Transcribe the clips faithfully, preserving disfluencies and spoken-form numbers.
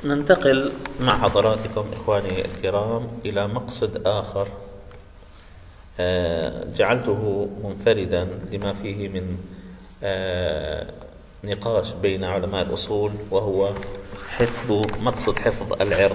ننتقل مع حضراتكم إخواني الكرام إلى مقصد آخر جعلته منفردا لما فيه من نقاش بين علماء الأصول، وهو حفظ مقصد حفظ العرض.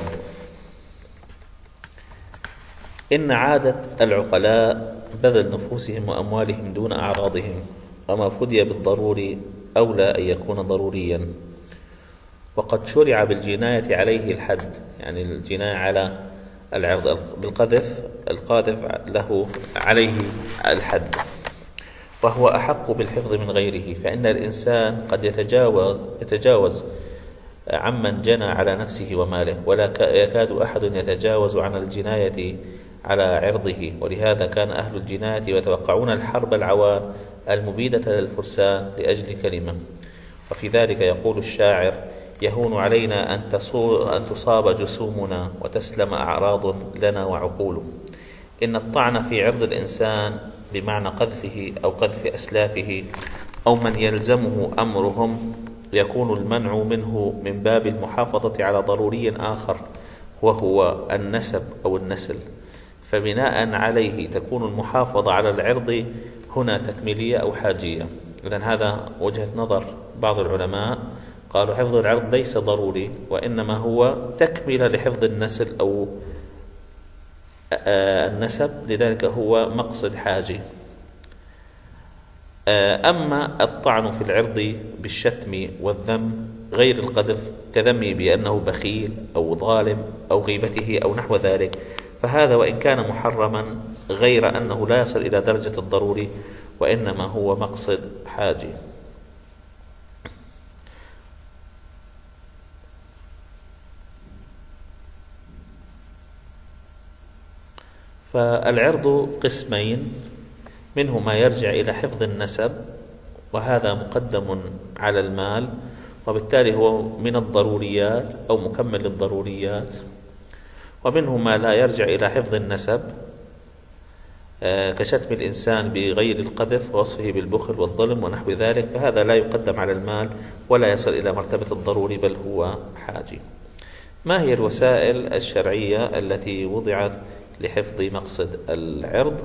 إن عادة العقلاء بذل نفوسهم وأموالهم دون أعراضهم، وما فدي بالضروري أولى أن يكون ضروريا. وقد شرع بالجناية عليه الحد، يعني الجناية على العرض بالقذف، القاذف له عليه الحد، وهو أحق بالحفظ من غيره. فإن الإنسان قد يتجاوز, يتجاوز عمن جنى على نفسه وماله، ولا يكاد أحد يتجاوز عن الجناية على عرضه. ولهذا كان أهل الجناية يتوقعون الحرب العوام المبيدة للفرسان لأجل كلمة. وفي ذلك يقول الشاعر: يهون علينا أن تصاب جسومنا وتسلم أعراض لنا وعقول. إن الطعن في عرض الإنسان بمعنى قذفه أو قذف أسلافه أو من يلزمه أمرهم يكون المنع منه من باب المحافظة على ضروري آخر، وهو النسب أو النسل. فبناء عليه تكون المحافظة على العرض هنا تكميلية أو حاجية. إذن هذا وجهة نظر بعض العلماء، قالوا حفظ العرض ليس ضروري، وإنما هو تكملة لحفظ النسل أو النسب، لذلك هو مقصد حاجي. أما الطعن في العرض بالشتم والذم غير القذف، كذمه بأنه بخيل أو ظالم أو غيبته أو نحو ذلك، فهذا وإن كان محرما غير أنه لا يصل إلى درجة الضروري، وإنما هو مقصد حاجي. فالعرض قسمين، منه ما يرجع إلى حفظ النسب، وهذا مقدم على المال، وبالتالي هو من الضروريات أو مكمل للضروريات. ومنه ما لا يرجع إلى حفظ النسب كشتم الإنسان بغير القذف ووصفه بالبخل والظلم ونحو ذلك، فهذا لا يقدم على المال ولا يصل إلى مرتبة الضروري، بل هو حاجي. ما هي الوسائل الشرعية التي وضعت لحفظ مقصد العرض؟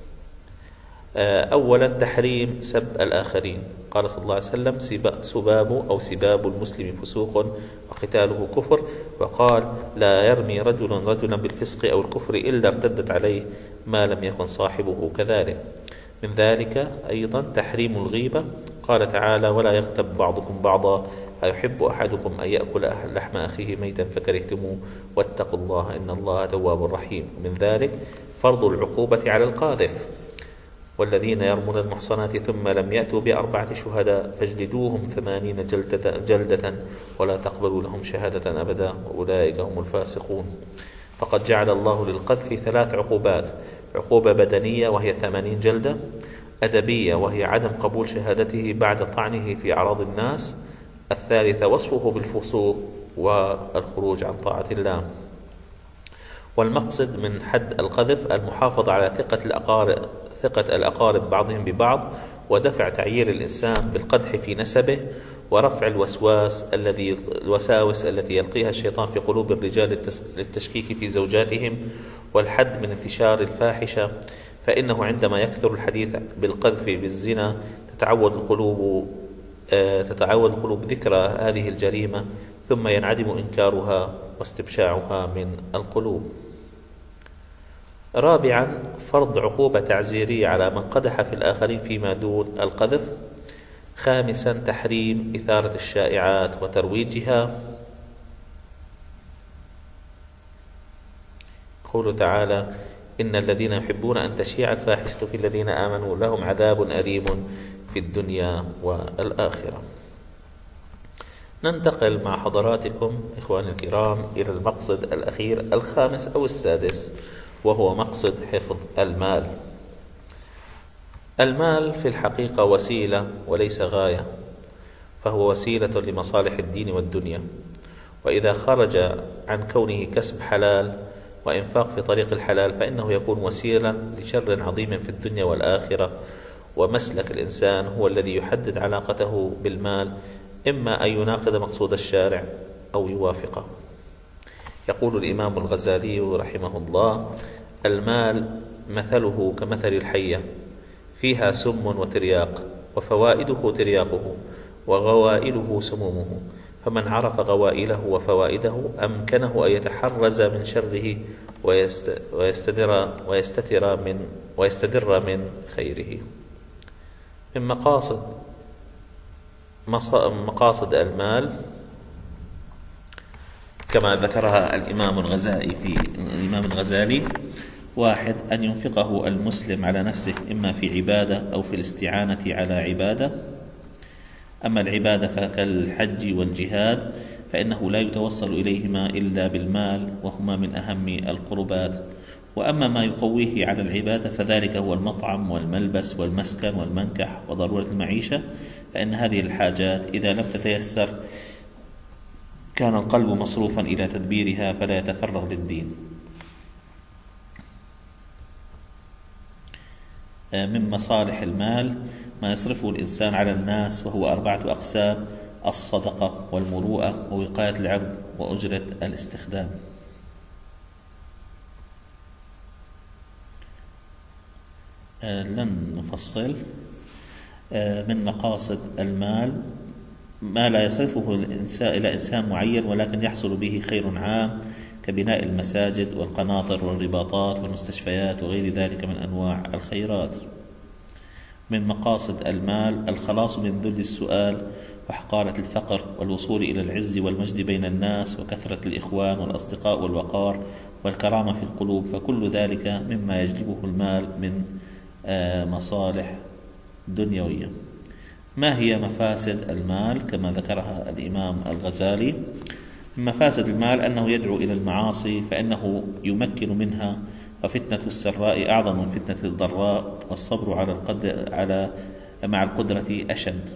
أولا تحريم سب الآخرين. قال صلى الله عليه وسلم: سباب أو سباب المسلم فسوق وقتاله كفر. وقال: لا يرمي رجل رجلا بالفسق أو الكفر إلا ارتدت عليه ما لم يكن صاحبه كذلك. من ذلك أيضا تحريم الغيبة. قال تعالى: ولا يغتب بعضكم بعضا أيحب أحدكم أن يأكل لحم أخيه ميتا فكرهتموه واتقوا الله إن الله تواب رحيم. من ذلك فرض العقوبة على القاذف: والذين يرمون المحصنات ثم لم يأتوا بأربعة شهداء فاجلدوهم ثمانين جلدة, جلدة ولا تقبلوا لهم شهادة أبدا وأولئك هم الفاسقون. فقد جعل الله للقذف ثلاث عقوبات: عقوبة بدنية وهي ثمانين جلدة، أدبية وهي عدم قبول شهادته بعد طعنه في أعراض الناس، الثالثة وصفه بالفسوق والخروج عن طاعة الله. والمقصد من حد القذف المحافظة على ثقة الأقارب, ثقة الأقارب بعضهم ببعض، ودفع تعيير الإنسان بالقدح في نسبه، ورفع الوسواس الذي الوساوس التي يلقيها الشيطان في قلوب الرجال للتشكيك في زوجاتهم، والحد من انتشار الفاحشة. فإنه عندما يكثر الحديث بالقذف بالزنا تتعود القلوب تتعود القلوب ذكرى هذه الجريمة، ثم ينعدم إنكارها واستبشاعها من القلوب. رابعا فرض عقوبة تعزيرية على من قدح في الآخرين فيما دون القذف. خامسا تحريم إثارة الشائعات وترويجها. قوله تعالى: إن الذين يحبون أن تشيع الفاحشة في الذين آمنوا لهم عذاب أليم في الدنيا والآخرة. ننتقل مع حضراتكم إخواني الكرام إلى المقصد الأخير الخامس أو السادس، وهو مقصد حفظ المال. المال في الحقيقة وسيلة وليس غاية، فهو وسيلة لمصالح الدين والدنيا، وإذا خرج عن كونه كسب حلال وإنفاق في طريق الحلال فإنه يكون وسيلة لشر عظيم في الدنيا والآخرة. ومسلك الإنسان هو الذي يحدد علاقته بالمال، إما أن يناقض مقصود الشارع أو يوافقه. يقول الإمام الغزالي رحمه الله: المال مثله كمثل الحية، فيها سم وترياق، وفوائده ترياقه، وغوائله سمومه، فمن عرف غوائله وفوائده أمكنه أن يتحرز من شره ويستدر, ويستتر من, ويستدر من خيره. من مقاصد مقاصد المال كما ذكرها الإمام الغزالي في الإمام الغزالي: واحد، أن ينفقه المسلم على نفسه، إما في عبادة أو في الاستعانة على عبادة. أما العبادة فكالحج والجهاد، فإنه لا يتوصل إليهما إلا بالمال، وهما من أهم القربات. وأما ما يقويه على العبادة فذلك هو المطعم والملبس والمسكن والمنكح وضرورة المعيشة، فإن هذه الحاجات إذا لم تتيسر كان القلب مصروفا إلى تدبيرها فلا يتفرغ للدين. من مصالح المال ما يصرفه الإنسان على الناس، وهو أربعة أقسام: الصدقة والمروءة ووقاية العرض وأجرة الاستخدام. لن نفصل. من مقاصد المال ما لا يصرفه الإنسان إلى إنسان معين ولكن يحصل به خير عام، كبناء المساجد والقناطر والرباطات والمستشفيات وغير ذلك من أنواع الخيرات. من مقاصد المال الخلاص من ذل السؤال وحقارة الفقر، والوصول إلى العز والمجد بين الناس، وكثرة الإخوان والأصدقاء والوقار والكرامة في القلوب، فكل ذلك مما يجلبه المال من مصالح دنيوية. ما هي مفاسد المال كما ذكرها الإمام الغزالي؟ مفاسد المال أنه يدعو إلى المعاصي فإنه يمكن منها، وفتنة السراء أعظم من فتنة الضراء، والصبر على القدر على مع القدرة أشد.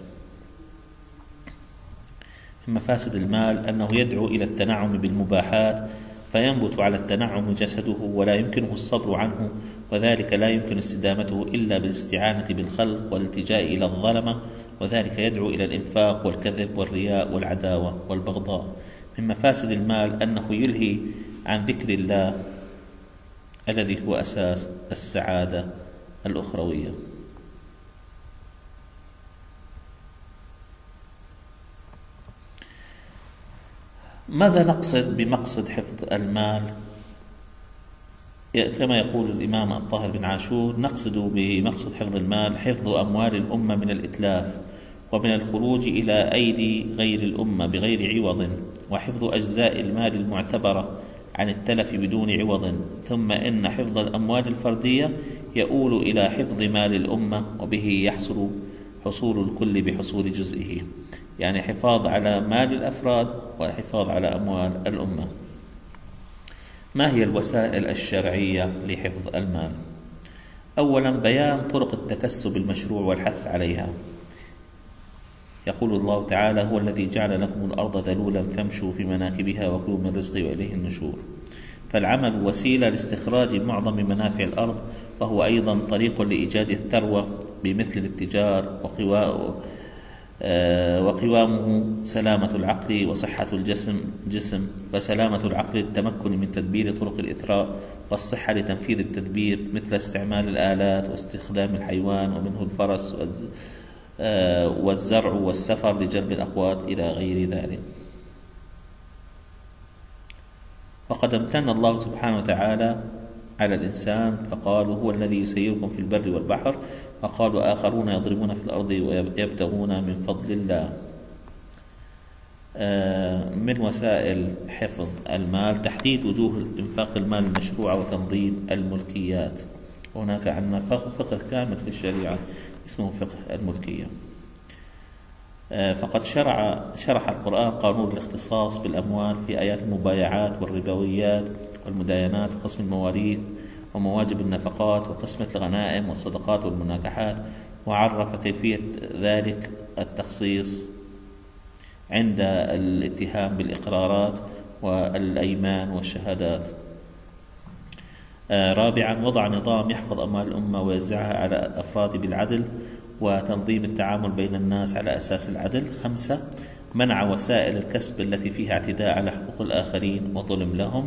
مفاسد المال أنه يدعو إلى التنعم بالمباحات، فينبت على التنعم جسده ولا يمكنه الصبر عنه، وذلك لا يمكن استدامته إلا بالاستعانة بالخلق والالتجاء إلى الظلمة، وذلك يدعو إلى الإنفاق والكذب والرياء والعداوة والبغضاء. من مفاسد المال أنه يلهي عن ذكر الله الذي هو أساس السعادة الأخروية. ماذا نقصد بمقصد حفظ المال؟ كما يقول الإمام الطاهر بن عاشور: نقصد بمقصد حفظ المال حفظ أموال الأمة من الإتلاف ومن الخروج إلى أيدي غير الأمة بغير عوض، وحفظ أجزاء المال المعتبرة عن التلف بدون عوض. ثم إن حفظ الأموال الفردية يؤول إلى حفظ مال الأمة، وبه يحصل حصول الكل بحصول جزئه، يعني حفاظ على مال الأفراد وحفاظ على أموال الأمة. ما هي الوسائل الشرعية لحفظ المال؟ أولا، بيان طرق التكسب المشروع والحث عليها. يقول الله تعالى: هو الذي جعل لكم الأرض ذلولا فامشوا في مناكبها وكلوا من رزقه وإليه النشور. فالعمل وسيلة لاستخراج معظم منافع الأرض، وهو أيضا طريق لإيجاد الثروة بمثل الاتجار، وقواه وقوامه سلامة العقل وصحة الجسم جسم فسلامة العقل للتمكن من تدبير طرق الإثراء، والصحة لتنفيذ التدبير مثل استعمال الآلات واستخدام الحيوان ومنه الفرس والزرع والسفر لجلب الأقوات إلى غير ذلك. وقد امتن الله سبحانه وتعالى على الإنسان فقالوا: هو الذي يسيركم في البر والبحر، وقالوا آخرون يضربون في الأرض ويبتغون من فضل الله. من وسائل حفظ المال تحديد وجوه إنفاق المال المشروع وتنظيم الملكيات. هناك عندنا فقه كامل في الشريعة اسمه فقه الملكية. فقد شرع شرح القرآن قانون الاختصاص بالأموال في آيات المبايعات والربويات والمداينات وقسم المواريث ومواجب النفقات وقسمة الغنائم والصدقات والمناكحات، وعرف كيفية ذلك التخصيص عند الاتهام بالإقرارات والأيمان والشهادات. رابعا، وضع نظام يحفظ أموال الأمة ويوزعها على الأفراد بالعدل وتنظيم التعامل بين الناس على أساس العدل. خمسة، منع وسائل الكسب التي فيها اعتداء على حقوق الآخرين وظلم لهم.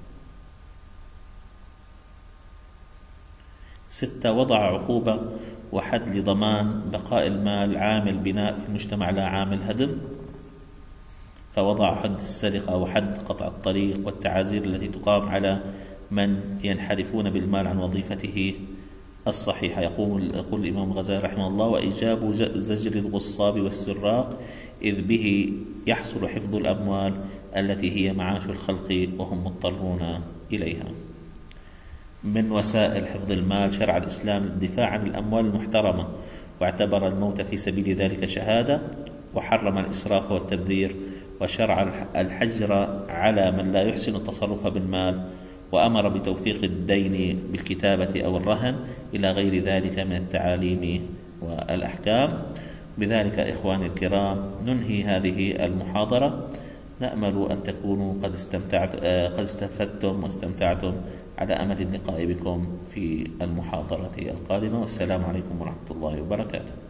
ستة، وضع عقوبة وحد لضمان بقاء المال عامل بناء في المجتمع لا عامل هدم، فوضع حد السرقة وحد قطع الطريق والتعازير التي تقام على من ينحرفون بالمال عن وظيفته الصحيحة. يقول, يقول الإمام الغزالي رحمه الله: وإيجاب زجر الغصاب والسراق إذ به يحصل حفظ الأموال التي هي معاش الخلق وهم مضطرون إليها. من وسائل حفظ المال شرع الإسلام الدفاع عن الأموال المحترمة، واعتبر الموت في سبيل ذلك شهادة، وحرم الإسراف والتبذير، وشرع الحجر على من لا يحسن التصرف بالمال، وأمر بتوثيق الدين بالكتابة أو الرهن إلى غير ذلك من التعاليم والأحكام. بذلك إخواني الكرام ننهي هذه المحاضرة، نأمل أن تكونوا قد استمتعت قد استفدتم واستمتعتم، على أمل اللقاء بكم في المحاضرة القادمة، والسلام عليكم ورحمة الله وبركاته.